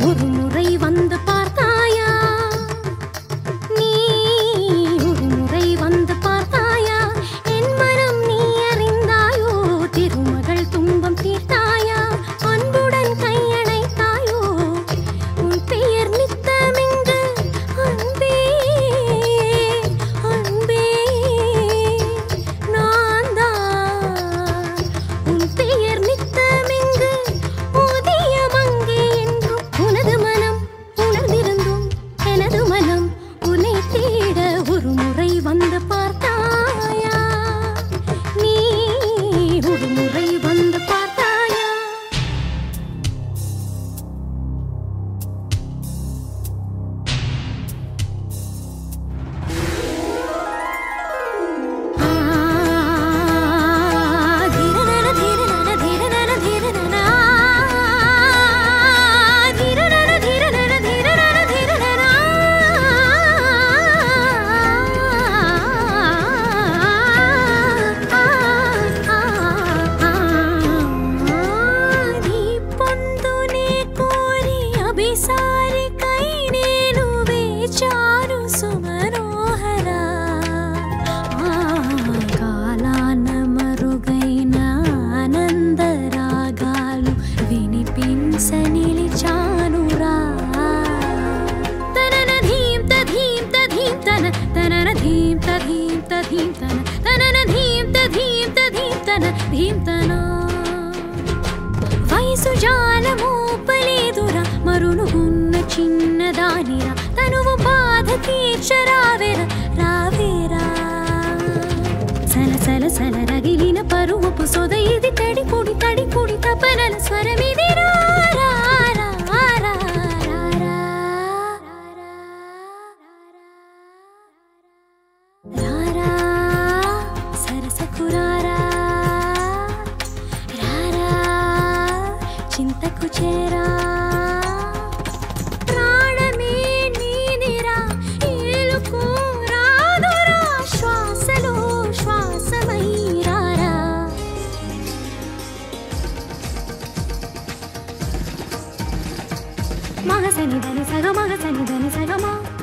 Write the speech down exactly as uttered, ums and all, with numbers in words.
ஒரு முறை வந்து பார்த்தாயா நீ ஒரு முறை வந்து பார்த்தாயா என் மனம் நீ அறிந்தாயோ திருமகள் துன்பம் தீர்த்தாயா அன்புடன் கையணைத்தாயோ உன் பெயர் நித்தமிங்கு அன்பே அன்பே நான் தான் உன் பெயர் நித்தமிங்கு ஊதியம் அங்கே என்றும் உனது மனம் உணர்ந்திருந்தும் எனது மனம் உன்னை தேட ஒரு முறை வந்து பார்த்தாயா நீ ஒரு முறை வந்து பார்த்தாயா ஆ தீரனன தீரனன தீரனன தீரனன தீரனன தீரனன தீரனன தீரனன నీ పొందునే కోరి అభిసారి కై నేను వేచాను సుమనోహరా కాలాన మరుగైన ఆనందరాగాలు వినిపించ నిలిచానురా తనన ధీం తధీం తధీం తన తనన ధీం తధీం తధీం తన తనన ధీం తధీం తధీం తన ధీం తన వయసు జాలమోపలేదురా మరులుగున్న చిన్నదానిరా తనువు బాధ తీర్చరావేరా రావేరా సల సల సల రగిలిన పరువపు సొద ఇది తడి పొడి తడి పొడి తపనల స్వరమిది రా రా రా రా రా రా రారా సరసకు రారా రారా చింతకు చేరా ప్రాణమే నీదిరా ఏలుకో రాదురా శ్వాసలో శ్వాసమై రారా మగసని దని సగ మగసని దని సగమా